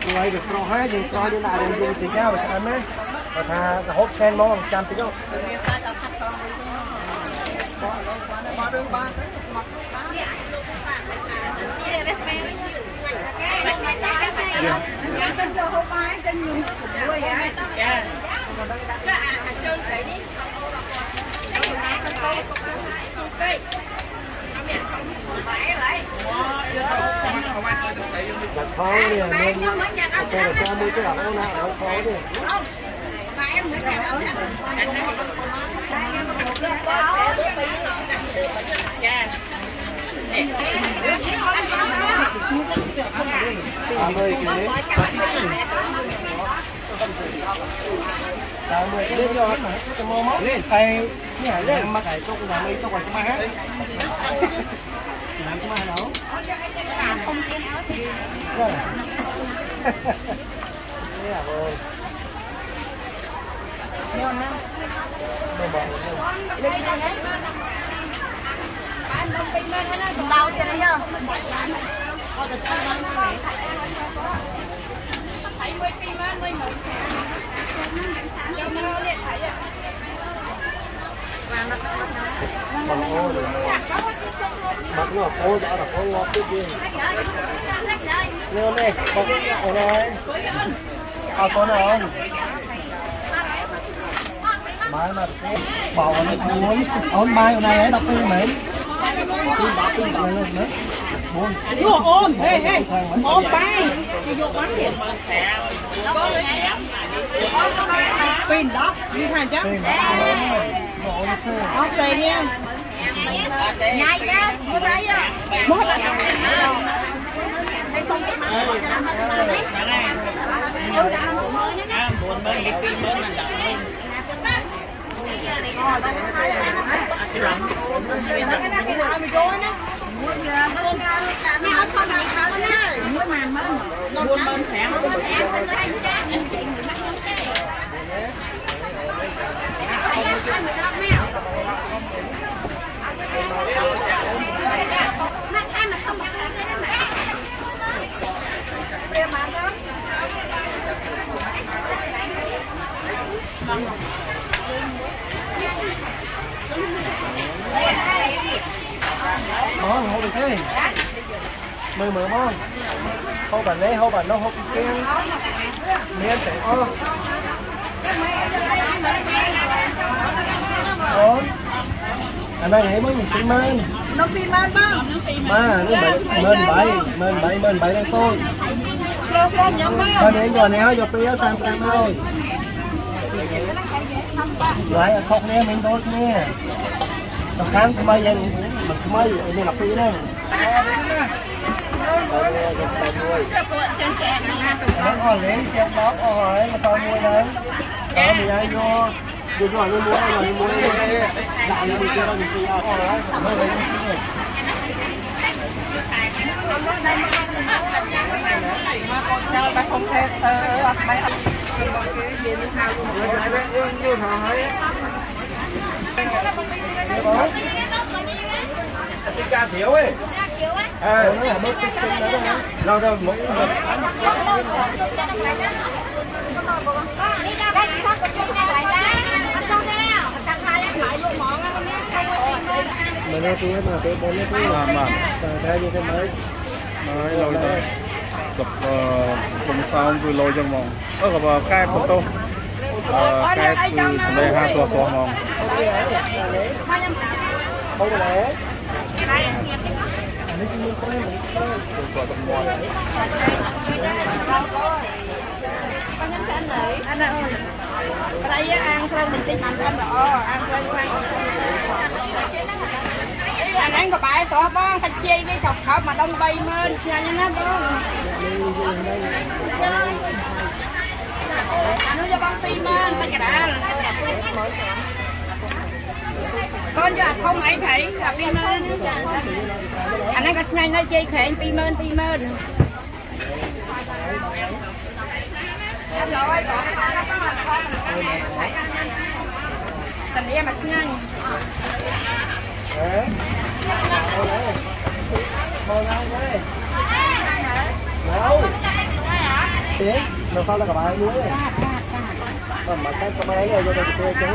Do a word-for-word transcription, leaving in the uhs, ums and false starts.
người được sro hết thì sro đi lại đến dùng thì nhau và ăn đấy và thà hộp sen mong trăm tí đâu đặt khó đi à nên tôi là cho mấy cái ảo nào nó khó đi tám mươi cái tám mươi cái lên cho nó cái mò móc lên tay cái này lên mà cái tôi cũng làm mấy tôi còn sẽ mai hết làm cái mai đâu thế à rồi ngon ha đồ bò lên cái này bán đông pin lên nó còn đau chưa đấy không thấy mươi pin lên mươi một bằng ô rồi mặt nó ô đã là ô ngọt cái gì ngon này bọc cái này à con nào không mai mà bảo nó muốn ôn mai hôm nay ấy đọc cái mấy tin đọc tin đọc lên nữa ôn ôn ê ê ôn bay vô bắn điện pin đó đi hàng chứ ôn xe nha nhai ra mua đây á mua đây hay xong cái mặt à buồn bên cái pin bên là đặt lên món hô được thế mười mười món hô bản lấy hô bản nó hô kia miên phải o ổn anh đây thấy mới mình pin man nó pin man không mà nó bảy mên bảy mên bảy mên bảy đây thôi con này còn này hơi dọc phía sang trang thôi lại không nè mình đốt nè sắp khám cái mấy anh mình cái mấy anh này là phi đây nó còn lấy trên đó hỏi mà sao mua đấy đó mình ai vô vô rồi mua mua rồi mua đạo như kia mình kia hỏi đấy mới lấy mà con chơi bà không thể ờ mấy anh cái gì nó thao vô một cái đấy như hỏi cái ca thiếu ấy à nó là bớt cái chân đó đâu đâu mỗi mình nói tiếng mà tôi bốn cái tiếng mà mà theo như thế mấy nói lôi rồi gặp trong sau tôi lôi trong mong ơ gặp cái photo cái từ đây hai xóa xóa mong không có lẽ anh ơi đây ăn khoan mình tìm ăn ăn đỏ ăn khoan khoan anh ăn có bài xóa bó thạch chi cái chọc khóc mà đông bay mên xa như nó đó anh nói cho băng phi mên phải cái đã con giờ không ấy thấy là phi mên anh ấy có nhanh nó chơi khỏe phi mên phi mên tình em mà nhanh đâu tiếng, nó sau là cả bài muối này. Còn mà cái cái máy này cho tôi chơi